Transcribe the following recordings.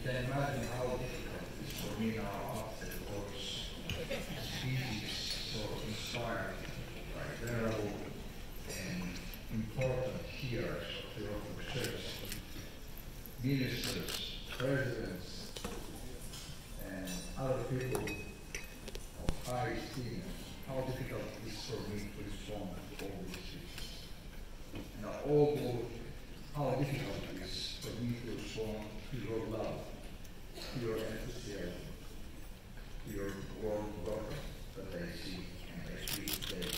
can imagine how difficult it is for me now after the course speeches so inspired by venerable and important hearers of the Orthodox Church, ministers, presidents, and other people of high esteem, how difficult it is for me to respond to all these things. And also how difficult it is for me to respond to your love, to your enthusiasm, to your warm welcome that I see and I feel today.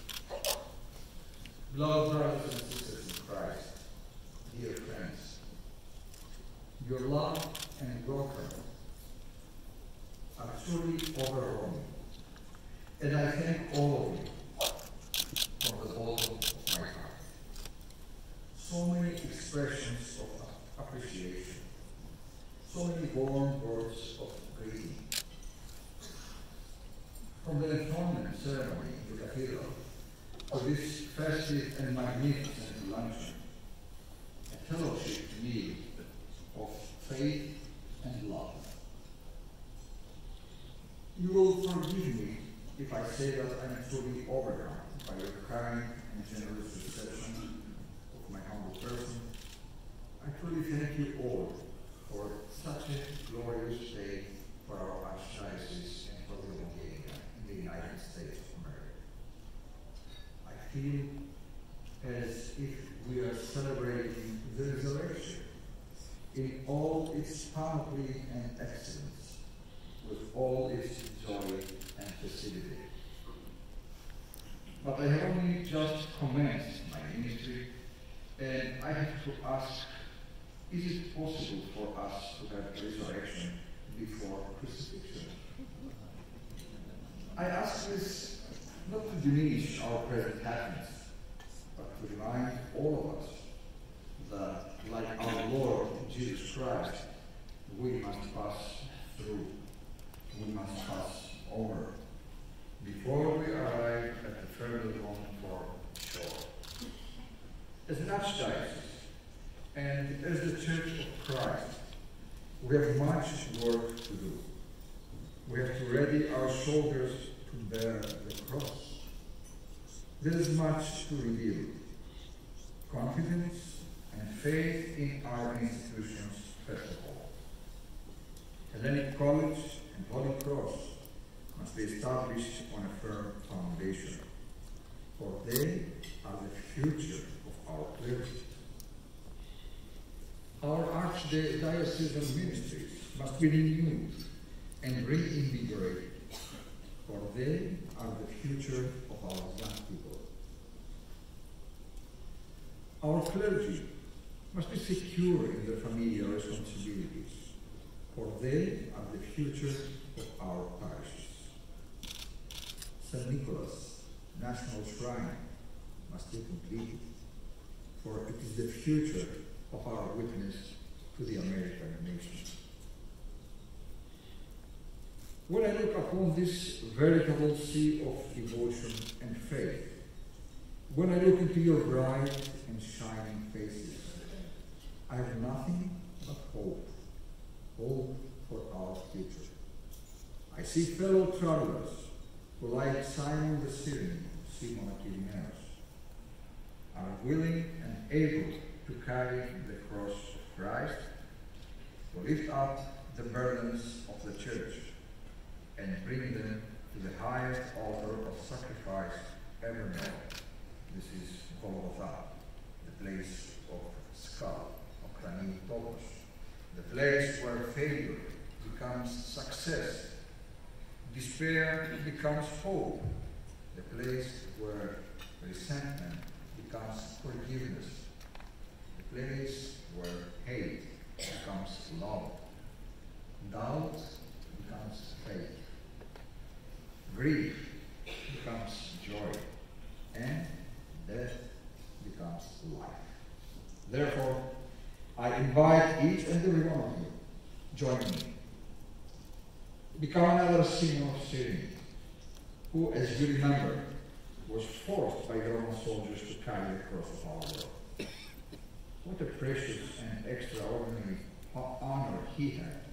Beloved brothers and sisters in Christ, dear friends, your love and welcome are truly overwhelming. And I thank all of you from the bottom of my heart. So many expressions of appreciation, so many warm words of greeting. From the enthronement ceremony in the cathedral to this festive and magnificent luncheon, a fellowship meal of faith and love. You will forgive me if I say that I am truly overcome by your kind and generous reception of my humble person. I truly thank you all for such a glorious day for our Archdiocese and for the Bulgaria in the United States of America. I feel as if we are celebrating the resurrection in all its panoply and excellence, with all its joy and festivity. But I have only just commenced my ministry, and I have to ask, is it possible for us to have resurrection before crucifixion? I ask this not to diminish our present happiness, but to remind all of us that, like our Lord Jesus Christ, we must pass through. We must pass over before we arrive at the further home for shore. As an archdiocese and as the Church of Christ, we have much work to do. We have to ready our shoulders to bear the cross. There is much to reveal. Confidence and faith in our institutions, first of all. Hellenic College and Holy Cross must be established on a firm foundation, for they are the future of our clergy. Our archdiocesan ministries must be renewed and reinvigorated, for they are the future of our young people. Our clergy must be secure in their familial responsibilities, for they are the future of our parishes. St. Nicholas National Shrine must be completed, for it is the future of our witness to the American nation. When I look upon this veritable sea of devotion and faith, when I look into your bright and shining faces, I have nothing but hope, hope for our future. I see fellow travelers who, like Simon the Syrian, Simon Aquilinus, are willing and able to carry the cross of Christ, to lift up the burdens of the Church, and bring them to the highest altar of sacrifice ever known. This is Golgotha, the place of skull, of Krani Topos, the place where failure becomes success, despair becomes hope, the place where resentment becomes forgiveness, the place where hate becomes love, doubt becomes faith, grief becomes joy, and death becomes life. Therefore, I invite each and every one of you, join me. Become another Simon of Cyrene, who, as you remember, was forced by the Roman soldiers to carry the cross of our Lord. What a precious and extraordinary honor he had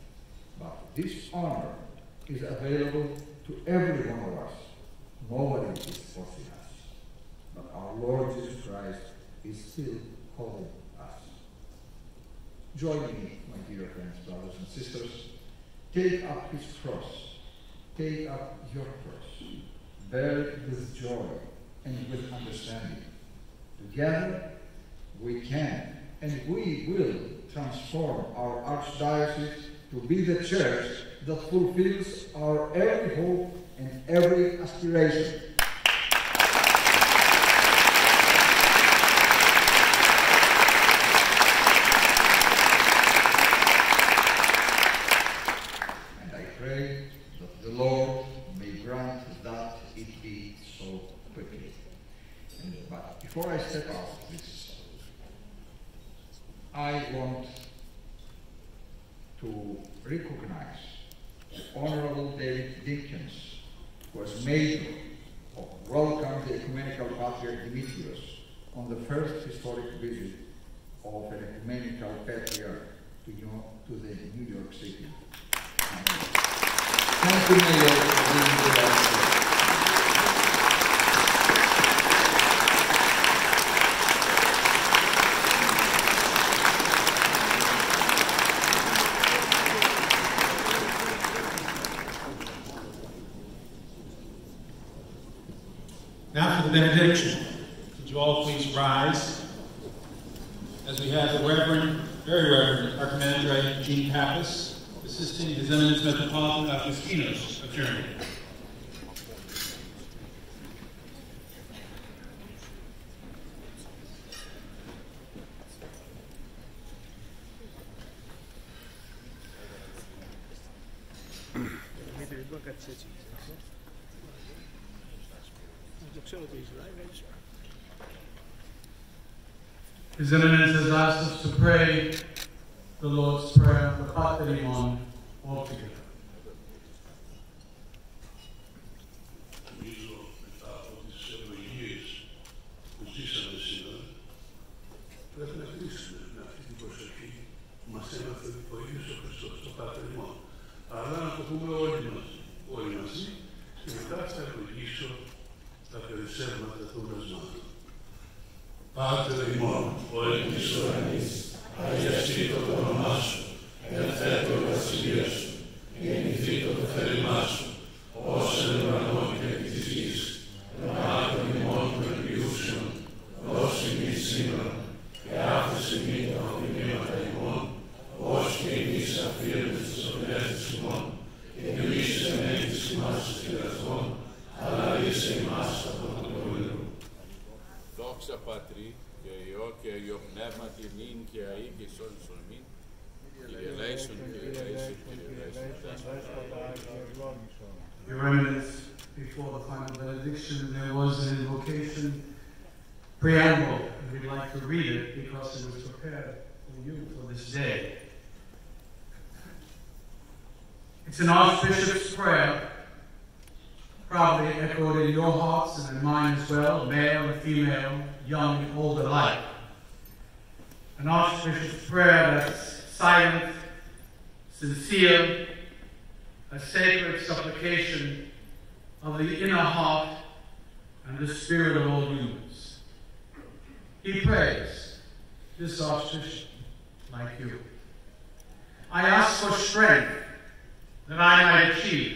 this honor is available to every one of us. Nobody is forcing us. But our Lord Jesus Christ is still calling us. Join me, my dear friends, brothers and sisters. Take up his cross. Take up your cross. Bear it with joy and with understanding. Together, we can and we will transform our archdiocese to be the church that fulfills our every hope and every aspiration. And I pray that the Lord may grant that it be so quickly. But before I step out of this, I want to recognize the Honorable David Dinkins, who was major of welcome the Ecumenical Patriarch Dimitrios on the first historic visit of an Ecumenical Patriarch to the New York City. Thank you, Mayor, for being with us. Now for the benediction. Would you all please rise as we have the Reverend, Very Reverend Archimandrite Jean Pappas, assisting His Eminence Metropolitan Augustinus of Germany. His Eminence has asked us to pray the Lord's Prayer, the Paterimon, all together. Πρέπει να κλείσουμε με αυτή την προσευχή που μας έμαθε ο ίδιος ο Χριστός, το Πατεrimon. Αλλά να το πούμε όλοι μαζί και μετά θα ευλογήσω τα περισσεύματα των δεσμάτων. Πάτερ ημών, ο εν της ουρανής, αγιαστήτω το όνομά σου, ελθέτω η βασιλεία σου, γεννηθήτω το θέλημά σου, ως εν ουρανό και επί της γης, εμάτων ημών των επιούσεων, δώσει ημείς σήμερα, και άφησε ημί τα οδημήματα ημών, ως και εμείς αφήρεμες τις οδυνές ημών, και εμείς ενέγγις ημάς τους πειρασμών, αλλά ρίσε ημάς από τον κοροϊδό. Δόξα Πατρί και Υιό και Υιό Πνεύματι νυν και αεί και εις αιώνας αιώνων αμήν. Kyrie eleison, Kyrie eleison, Kyrie eleison. Your Eminence, before the final benediction, there was an invocation preamble, and we'd like to read it because it was prepared for you for this day. It's an Archbishop's prayer, probably echoed in your hearts and in mine as well, male and female, young and old alike. An Archbishop's prayer that's silent, sincere, a sacred supplication of the inner heart and the spirit of all humans. He prays, this Archbishop, like you. I ask for strength that I might achieve.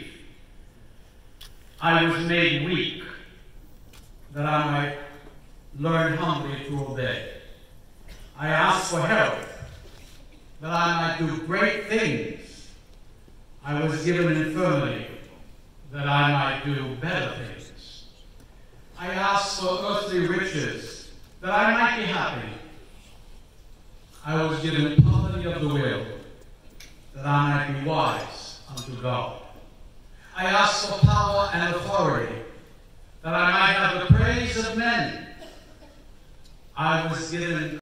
I was made weak that I might learn humbly to obey. I ask for health that I might do great things. I was given infirmity that I might do better things. I ask for earthly riches that I might be happy. I was given poverty of the will that I might be wise unto God. I ask for power and authority that I might have the praise of men. I was given